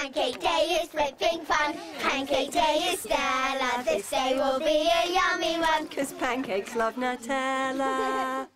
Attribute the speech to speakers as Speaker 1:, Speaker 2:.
Speaker 1: Pancake day is flipping fun. Pancake day is Stella. This day will be a yummy one.
Speaker 2: 'Cause pancakes love Nutella.